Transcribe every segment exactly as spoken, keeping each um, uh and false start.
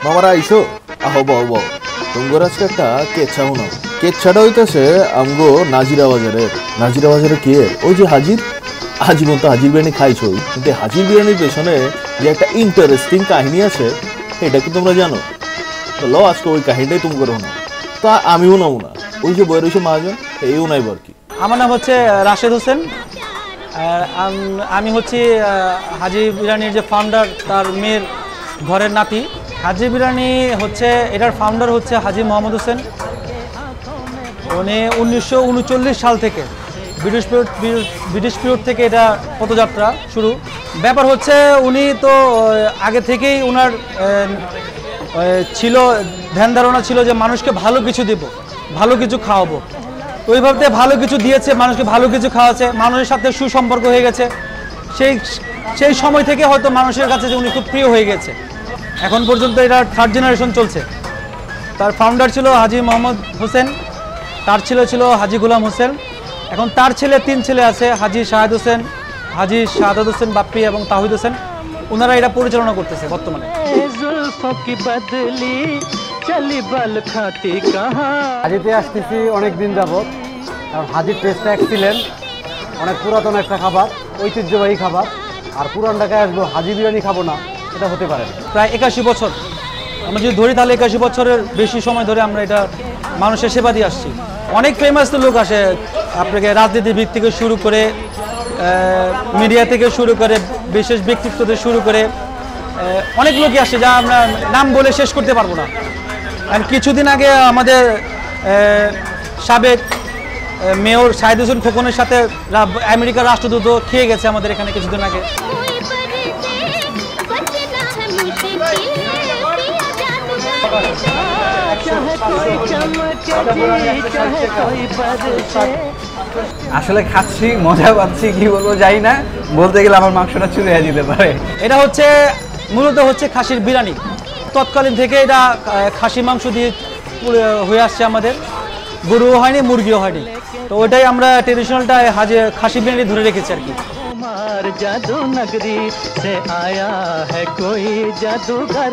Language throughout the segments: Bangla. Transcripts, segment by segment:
মামারা আইসো আহ বউ বউ তোমার আজকে একটা কেচ্ছাও না কেচ্ছাটা হইতেছে আমগো নাজিরা বাজারের নাজিরা বাজারে কে ওই যে হাজির আজীবন তো হাজির বিরিয়ানি খাইছো কিন্তু হাজির বিরিয়ানির পেছনে যে একটা ইন্টারেস্টিং কাহিনী আছে এটা কি তোমরা জানো? তো লো আজকে ওই কাহিনীটাই তুমি করো না তো আমিও নাও না ওই যে বইয়ের ওই মহাজন এইও নাইব আর কি। আমার নাম হচ্ছে রাশেদ হোসেন, আমি হচ্ছি হাজি বিরিয়ানির যে ফাউন্ডার তার মেয়ের ঘরের নাতি। হাজি বিরিয়ানি হচ্ছে এটার ফাউন্ডার হচ্ছে হাজি মোহাম্মদ হোসেন। উনি উনিশশো উনচল্লিশ সাল থেকে ব্রিটিশ পিরিয়ড ব্রিটিশ পিরিয়ড থেকে এটা পথযাত্রা শুরু। ব্যাপার হচ্ছে উনি তো আগে থেকেই ওনার ছিল ধ্যান ধারণা ছিল যে মানুষকে ভালো কিছু দেব, ভালো কিছু খাওয়াবো। তো ওইভাবে ভালো কিছু দিয়েছে, মানুষকে ভালো কিছু খাওয়াচ্ছে, মানুষের সাথে সুসম্পর্ক হয়ে গেছে। সেই সেই সময় থেকে হয়তো মানুষের কাছে যে উনি খুব প্রিয় হয়ে গেছে। এখন পর্যন্ত এটা থার্ড জেনারেশন চলছে। তার ফাউন্ডার ছিল হাজি মোহাম্মদ হোসেন, তার ছেলে ছিল হাজি গোলাম হোসেন, এখন তার ছেলে তিন ছেলে আছে, হাজি শাহাদ হোসেন, হাজি শাহাদাত হোসেন বাপ্পি এবং তাহিদ হোসেন। ওনারা এটা পরিচালনা করতেছে বর্তমানে। হাজিতে আসতেছি অনেক দিন যাবত, কারণ হাজির টেস্টটা এক্সিলেন্ট, অনেক পুরাতন একটা খাবার, ঐতিহ্যবাহী খাবার। আর পুরান ঢাকায় আসবো হাজি বিরিয়ানি খাবো না, এটা হতে পারে না। প্রায় একাশি বছর আমরা যদি ধরি তাহলে একাশি বছরের বেশি সময় ধরে আমরা এটা মানুষের সেবা দিয়ে আসছি। অনেক ফেমাস তো লোক আসে, আপনাকে রাজনীতিবিদ থেকে শুরু করে মিডিয়া থেকে শুরু করে বিশেষ ব্যক্তিত্ব থেকে শুরু করে অনেক লোকই আসে যা আমরা নাম বলে শেষ করতে পারবো না। আর কিছুদিন আগে আমাদের সাবেক মেয়র শাহিদ হোসেন খোকনের সাথে আমেরিকার রাষ্ট্রদূত খেয়ে গেছে আমাদের এখানে কিছুদিন আগে। আসলে খাচ্ছি, মজা পাচ্ছি, কি বলবো জানি না, বলতে গেলে আমার মাংসটা চুরে যেতে পারে। এটা হচ্ছে মূলত হচ্ছে খাসির বিরিয়ানি। তৎকালীন থেকে এটা খাসি মাংস দিয়ে হয়ে আসছে, আমাদের গরুও হয়নি, মুরগিও হয়নি। তো ওইটাই আমরা ট্রেডিশনালটা হাজি খাসি বিরিয়ানি ধরে রেখেছি আর কি। জাদু নগরী সে আয়া হ্যায় কোই জাদুঘর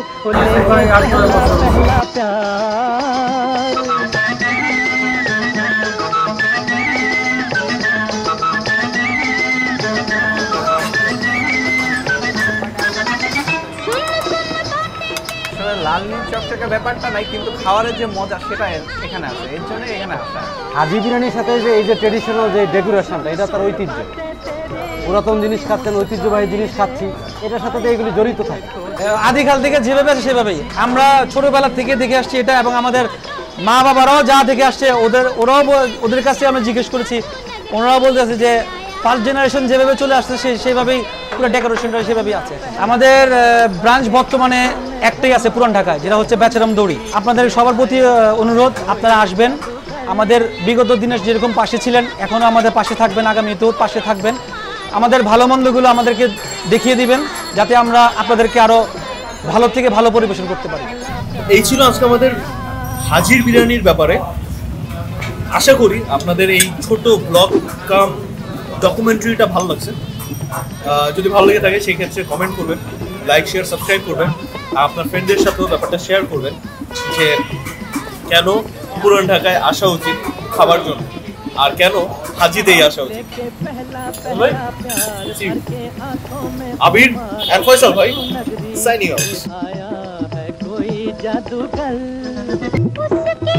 লাল নীল চকচকে ব্যাপারটা নাই, কিন্তু খাওয়ারের যে মজা সেটা এখানে আছে, এর জন্য এখানে আসা। হাজি বিরিয়ানির সাথে যে এই যে ট্রেডিশনাল যে ডেকোরেশনটা, এটা তার ঐতিহ্য। পুরাতন জিনিস খাচ্ছেন, ঐতিহ্যবাহী জিনিস খাচ্ছি, এটার সাথে তো এগুলি জড়িত থাকে আদিকাল থেকে যেভাবে আছে সেভাবেই আমরা ছোটবেলা থেকে দেখে আসছি এটা। এবং আমাদের মা বাবারাও যা দেখে আসছে, ওদের ওরাও ওদের কাছে আমরা জিজ্ঞেস করেছি, ওনারাও বলতে আছে যে ফার্স্ট জেনারেশন যেভাবে চলে আসছে সেই সেইভাবেই পুরো ডেকোরেশনটা সেভাবেই আছে। আমাদের ব্রাঞ্চ বর্তমানে একটাই আছে পুরান ঢাকায়, যেটা হচ্ছে বেচারাম দৌড়ি। আপনাদের সবার প্রতি অনুরোধ, আপনারা আসবেন। আমাদের বিগত দিনে যেরকম পাশে ছিলেন, এখনও আমাদের পাশে থাকবেন, আগামীতেও পাশে থাকবেন। আমাদের ভালো মন্দগুলো আমাদেরকে দেখিয়ে দিবেন, যাতে আমরা আপনাদেরকে আরও ভালো থেকে ভালো পরিবেশন করতে পারি। এই ছিল আজকে আমাদের হাজির বিরিয়ানির ব্যাপারে। আশা করি আপনাদের এই ছোট ব্লগ কাম ডকুমেন্টারিটা ভালো লাগছে। যদি ভালো লেগে থাকে সেই ক্ষেত্রে কমেন্ট করবেন, লাইক শেয়ার সাবস্ক্রাইব করবেন, আপনার ফ্রেন্ডদের সাথেও ব্যাপারটা শেয়ার করবেন যে কেন পুরান ঢাকায় আসা উচিত খাবার জন্য, আর কেন হাজিতেই আসা উচিত। আবির এন্ড ফয়সাল ভাই সাইনিং আউট।